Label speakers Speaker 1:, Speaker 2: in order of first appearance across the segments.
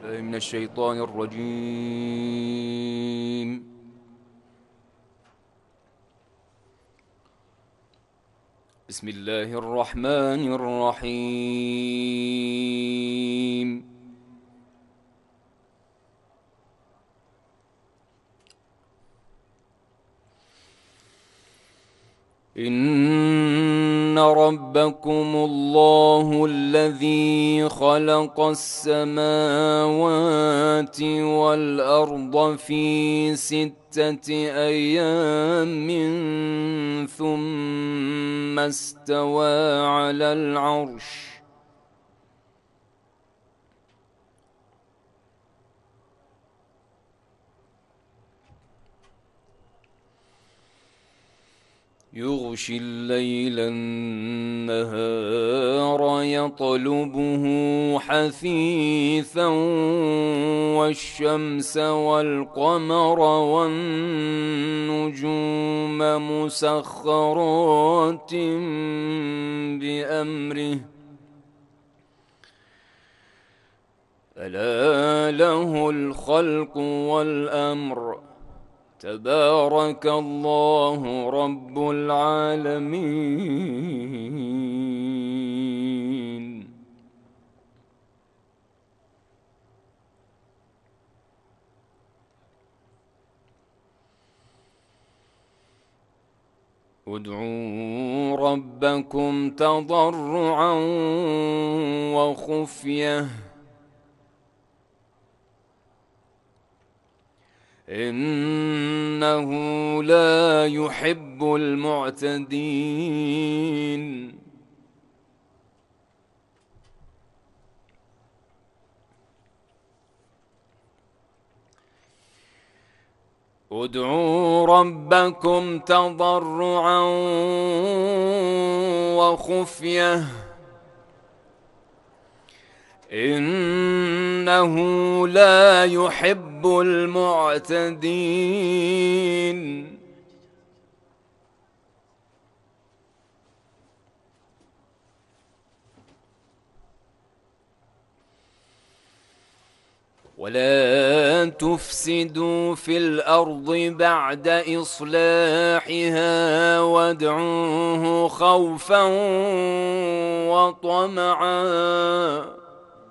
Speaker 1: بالله من الشيطان الرجيم. بسم الله الرحمن الرحيم. إن ربكم الله الذي خلق السماوات والأرض في 6 أيام ثم استوى على العرش يغشي الليل النهار يطلبه حثيثا والشمس والقمر والنجوم مسخرات بأمره ألا له الخلق والأمر تبارك الله رب العالمين. ادعوا ربكم تضرعا وخفية إنه لا يحب المعتدين. ادعوا ربكم تضرعا وخفية إنه لا يحب المعتدين. ولا تفسدوا في الأرض بعد إصلاحها وادعوه خوفا وطمعا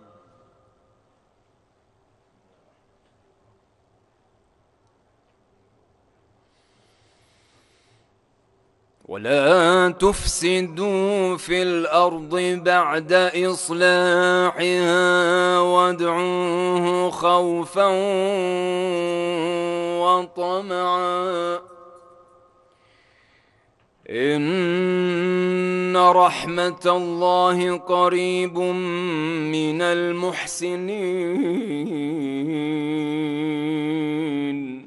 Speaker 1: ولا تفسدوا في الأرض بعد إصلاحها وادعوه خوفا وطمعا إن رحمة الله قريب من المحسنين.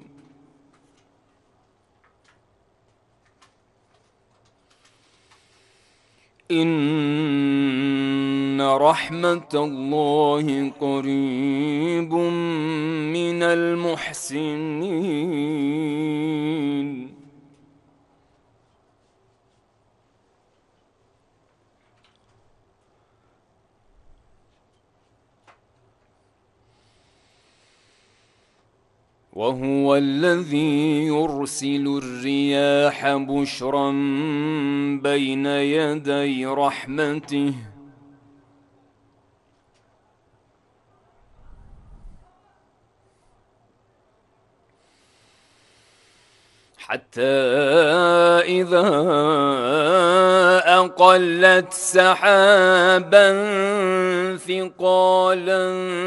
Speaker 1: إن رحمة الله قريب من المحسنين. وهو الذي يرسل الرياح بشرا بين يدي رحمته حتى إذا أقلت سحابا ثقالا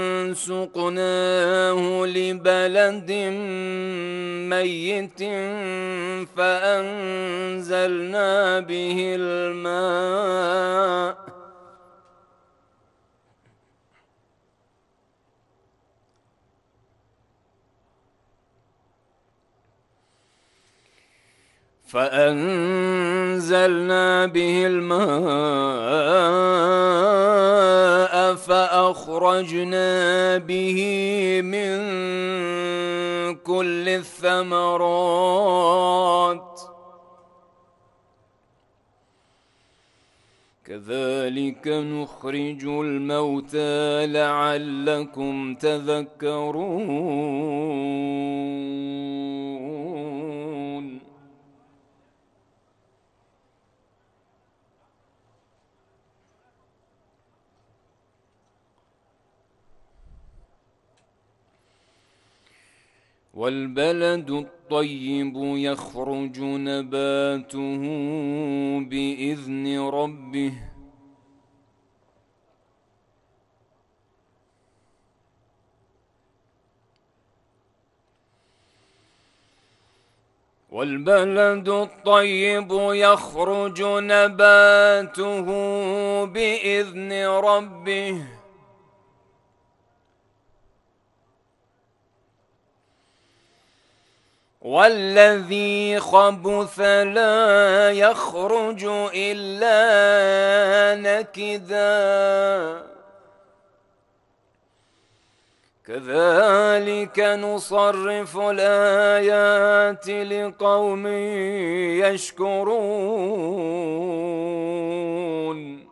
Speaker 1: سقناه لبلد ميت فأنزلنا به الماء فأخرجنا به من كل الثمرات كذلك نخرج الموتى لعلكم تذكرون. والبلد الطيب يخرج نباته بإذن ربه والبلد الطيب يخرج نباته بإذن ربه والذي خبث لا يخرج إلا نكدا كذلك نصرف الآيات لقوم يشكرون.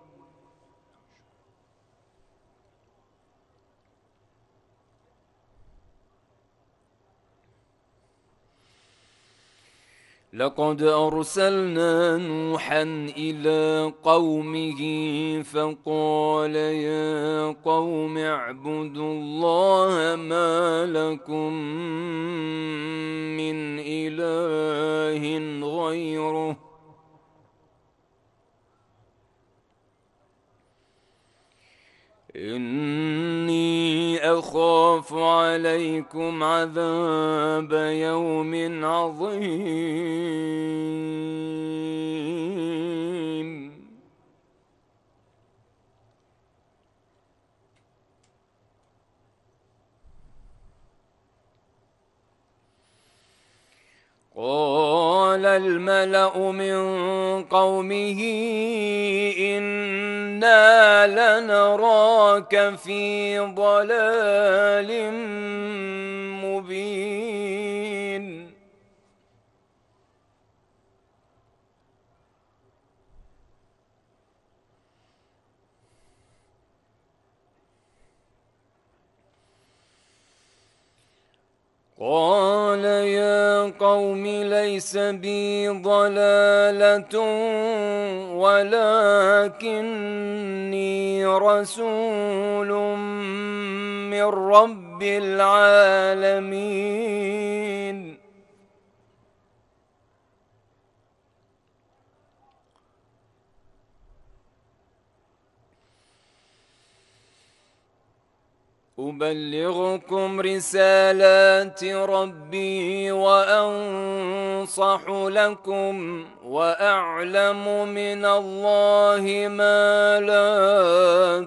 Speaker 1: لقد أرسلنا نوحا إلى قومه فقال يا قوم اعبدوا الله ما لكم من إله غيره إني أخاف عليكم عذاب يوم عظيم. قال الملأ من قومه إنا لنراك في ضلال مبين. قال يا قوم ليس بي ضلالة ولكني رسول من رب العالمين. أبلغكم رسالات ربي وأنصح لكم وأعلم من الله ما لا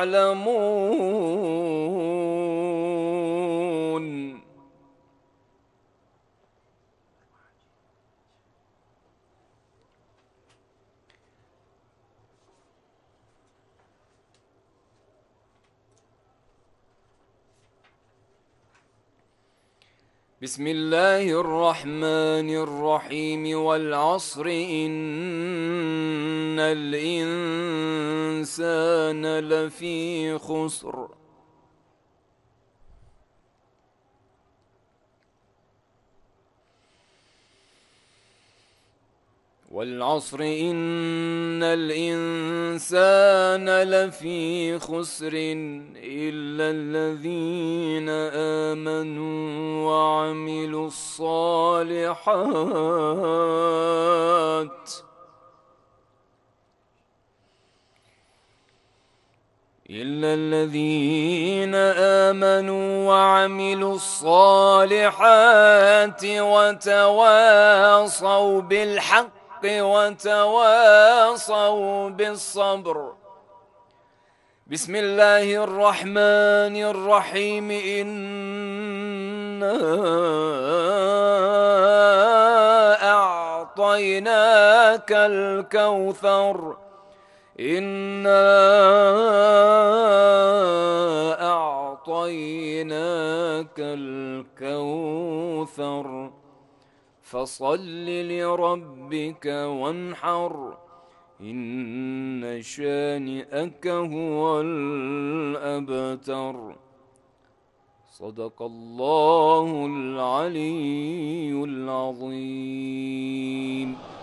Speaker 1: تعلمون. بسم الله الرحمن الرحيم والعصر إن الإنسان لفي خسر والعصر إن الإنسان لفي خسر إلا الذين آمنوا وعملوا الصالحات إلا الذين آمنوا وعملوا الصالحات وتواصوا بالحق وتواصوا بالصبر. بسم الله الرحمن الرحيم إنا أعطيناك الكوثر إنا أعطيناك الكوثر فصل لربك وانحر إن شانئك هو الأبتر. صدق الله العلي العظيم.